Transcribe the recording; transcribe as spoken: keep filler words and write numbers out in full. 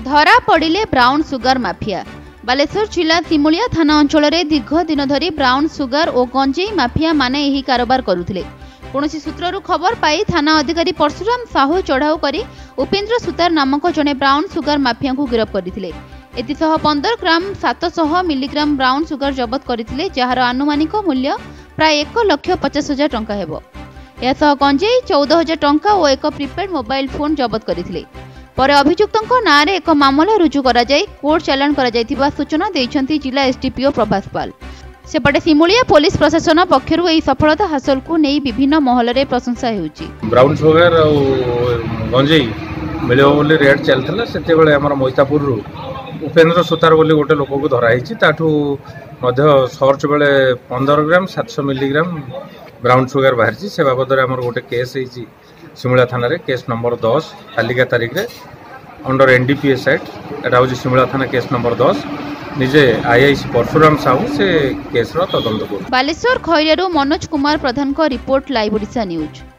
धरा पड़िले brown sugar mafia. Baleswar जिला सिमुलिया थाना अंचल में दीर्घ दिन धरी ब्राउन सुगर और गंजेई माफिया माने यही कारोबार करुथिले। कौनसी सूत्रु खबर पाई थाना अधिकारी परशुराम साहू चढ़ाऊ कर उपेन्द्र सुतार नामक जड़े ब्राउन सुगर माफिया को गिरफ्त करते। एसह पंदर ग्राम सात सौ मिलीग्राम ब्राउन सुगर जबत करते, जार आनुमानिक मूल्य प्राय एक लक्ष पचास हजार टंका हेबो। यह गंजेई चौदह हजार टंका और एक प्रिपेड मोबाइल फोन जबत करते। पर अभियुक्तों नारे एक मामला रुजु करा जाय कोर्ट चालान करा जायतिबा सूचना देइछन्ति जिला एसडीपीओ प्रभास पाल। सेपटे सिमुलिया पुलिस प्रशासन पक्षरु एही सफलता हासिल को नहीं विभिन्न महल रे प्रशंसा हेउची। ब्राउन सुगर और गंजेई मिलियो बोली रेट चलथला, सेते बेले हमर मोइतापुर रु उपेन्द्र सुतार बोली गोटे लोक को धरा हिची। ताठू मध्य सर्च बेले पंद्रह ग्राम सात सौ मिलीग्राम ब्राउन सुगर बाहरी से बाबद आमर गोटे केस होती सिमुला थाना रे, केस नंबर दस तालिका तारीख रे अंडर एनडीपीएस एक्ट। एटा हूँ सिमुला थाना केस नंबर दस। निजे आईआईसी परशुराम साहू से केस तदंत कर। बालेश्वर खैरियारू मनोज कुमार प्रधान को रिपोर्ट, लाइव ओडिशा न्यूज।